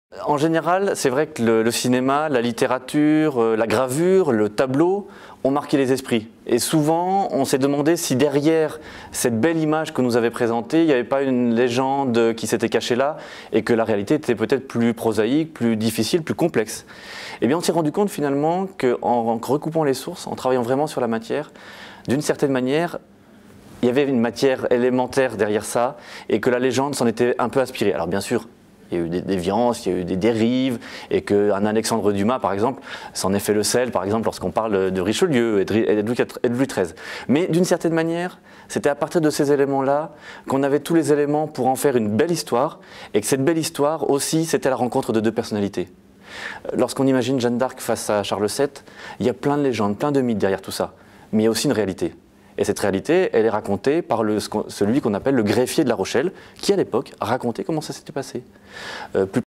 En général, c'est vrai que le cinéma, la littérature, la gravure, le tableau ont marqué les esprits. Et souvent, on s'est demandé si derrière cette belle image que nous avait présentée, il n'y avait pas une légende qui s'était cachée là et que la réalité était peut-être plus prosaïque, plus difficile, plus complexe. Eh bien, on s'est rendu compte finalement qu'en recoupant les sources, en travaillant vraiment sur la matière, d'une certaine manière, il y avait une matière élémentaire derrière ça et que la légende s'en était un peu inspirée. Alors bien sûr, il y a eu des déviances, il y a eu des dérives, et qu'un Alexandre Dumas, par exemple, s'en est fait le sel, par exemple, lorsqu'on parle de Richelieu et de Louis XIII. Mais d'une certaine manière, c'était à partir de ces éléments-là qu'on avait tous les éléments pour en faire une belle histoire, et que cette belle histoire aussi, c'était la rencontre de deux personnalités. Lorsqu'on imagine Jeanne d'Arc face à Charles VII, il y a plein de légendes, plein de mythes derrière tout ça, mais il y a aussi une réalité. Et cette réalité, elle est racontée par celui qu'on appelle le greffier de La Rochelle, qui à l'époque racontait comment ça s'était passé. Plus